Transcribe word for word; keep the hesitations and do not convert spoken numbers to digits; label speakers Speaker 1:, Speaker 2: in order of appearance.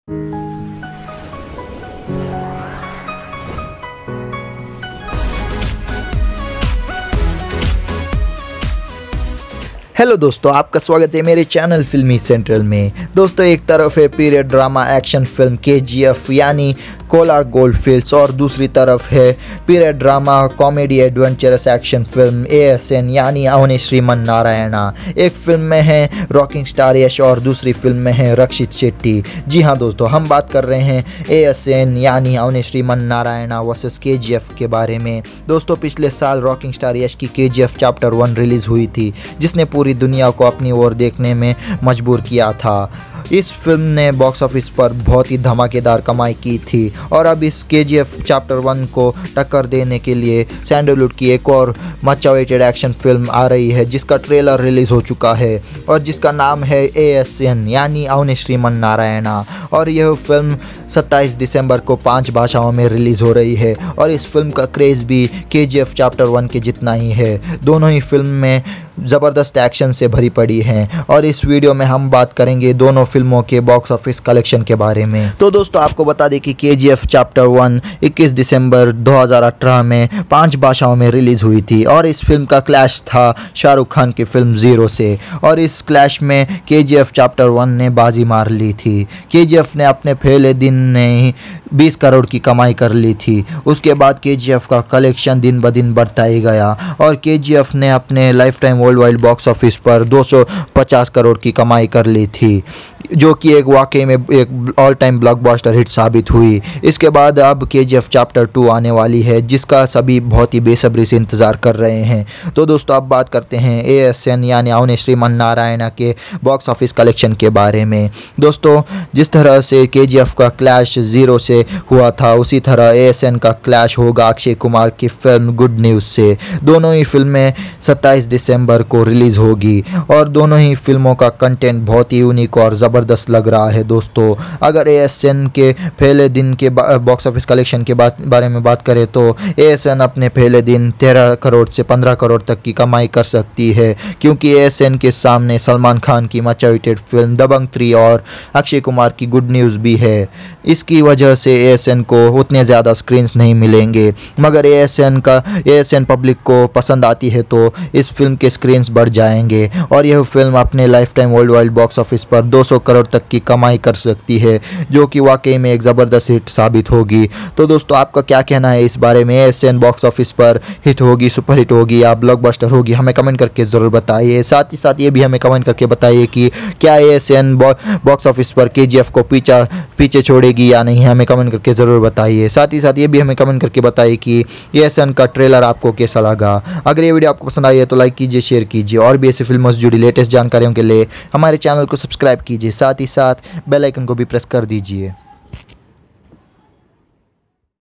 Speaker 1: Hello दोस्तों, आपका स्वागत है मेरे चैनल फिल्मी सेंट्रल में। दोस्तों, एक तरफ है पीरियड ड्रामा एक्शन फिल्म के जी एफ यानी कोलार गोल्ड फील्ड्स और दूसरी तरफ है period drama comedy adventurous action film A S N यानी अवने श्रीमन्नारायणा। एक फिल्म में है रॉकिंग स्टार यश और दूसरी फिल्म में है रक्षित शेट्टी। जी हाँ दोस्तों, हम बात कर रहे हैं ए एस एन यानी अवने श्रीमन्नारायणा वर्सेस के जी एफ के बारे में। दोस्तों, पिछले साल रॉकिंग स्टार यश की K G F chapter one release हुई थी, जिसने पूरी दुनिया को अपनी ओर देखने में मजबूर किया था। इस फिल्म ने बॉक्स ऑफिस पर बहुत ही धमाकेदार कमाई की थी और अब इस के जी एफ चैप्टर वन को टक्कर देने के लिए सैंडलवुड की एक और मच अवेटेड एक्शन फिल्म आ रही है, जिसका ट्रेलर रिलीज हो चुका है और जिसका नाम है ए एस एन यानी अवने श्रीमन्नारायणा। और यह फिल्म सत्ताईस दिसंबर को पांच भाषाओं में रिलीज हो रही है और इस फिल्म का क्रेज भी के जी एफ चैप्टर वन के जितना ही है। दोनों ही फिल्म में ज़बरदस्त एक्शन से भरी पड़ी हैं और इस वीडियो में हम बात करेंगे दोनों फिल्मों के बॉक्स ऑफिस कलेक्शन के बारे में। तो दोस्तों, आपको बता दें कि के जी एफ चैप्टर वन इक्कीस दिसंबर दो हज़ार अठारह में पांच भाषाओं में रिलीज हुई थी और इस फिल्म का क्लैश था शाहरुख खान की फिल्म जीरो से और इस क्लैश में के जी एफ चैप्टर वन ने बाजी मार ली थी। के जी एफ ने अपने पहले दिन में ही बीस करोड़ की कमाई कर ली थी। उसके बाद के जी एफ का कलेक्शन दिन ब दिन बढ़ता ही गया और के जी एफ ने अपने life time world wide box office पर दो सौ पचास करोड़ की कमाई कर ली थी, जो कि एक वाकई में एक ऑल टाइम ब्लॉकबस्टर हिट साबित हुई। इसके बाद अब के जी एफ चैप्टर टू आने वाली है, जिसका सभी बहुत ही बेसब्री से इंतज़ार कर रहे हैं। तो दोस्तों, अब बात करते हैं ए एस एन यानी अवने श्रीमन्नारायणा के बॉक्स ऑफिस कलेक्शन के बारे में। दोस्तों, जिस तरह से के जी एफ का क्लैश जीरो से हुआ था, उसी तरह ए एस एन का क्लैश होगा अक्षय कुमार की फिल्म गुड न्यूज़ से। दोनों ही फिल्में सत्ताईस दिसंबर को रिलीज होगी और दोनों ही फिल्मों का कंटेंट बहुत ही यूनिक और ज़बरदस्त लग रहा है। दोस्तों, अगर ए एस एन के पहले दिन के बॉक्स ऑफिस कलेक्शन के बारे में बात करें तो ए एस एन अपने पहले दिन तेरह करोड़ से पंद्रह करोड़ तक की कमाई कर सकती है, क्योंकि ए एस एन के सामने सलमान खान की much awaited film Dabangg three और अक्षय कुमार की गुड न्यूज़ भी है। इसकी वजह से ए एस एन को उतने ज़्यादा स्क्रीन्स नहीं मिलेंगे, मगर ए एस एन का ए एस एन पब्लिक को पसंद आती है तो इस फिल्म के स्क्रीन्स बढ़ जाएंगे और यह फिल्म अपने life time world wide box office पर दो सौ करोड़ तक की कमाई कर सकती है, जो कि वाकई में एक ज़बरदस्त हिट साबित होगी। तो दोस्तों, आपका क्या कहना है इस बारे में? A S N box office पर हिट होगी, सुपर हिट होगी या ब्लॉकबस्टर होगी? हमें कमेंट करके ज़रूर बताइए। साथ ही साथ ये भी हमें कमेंट करके बताइए कि क्या A S N box office पर के जी एफ को पीछा पीछे छोड़ेगी या नहीं। हमें कमेंट करके ज़रूर बताइए। साथ ही साथ ये भी हमें कमेंट करके बताइए कि ए एस एन का ट्रेलर आपको कैसा लगा। अगर ये वीडियो आपको पसंद आई है तो लाइक कीजिए, शेयर कीजिए और भी ऐसी फिल्मों से जुड़ी लेटेस्ट जानकारियों के लिए हमारे चैनल को सब्सक्राइब कीजिए। साथ ही साथ बेल आइकन को भी प्रेस कर दीजिए।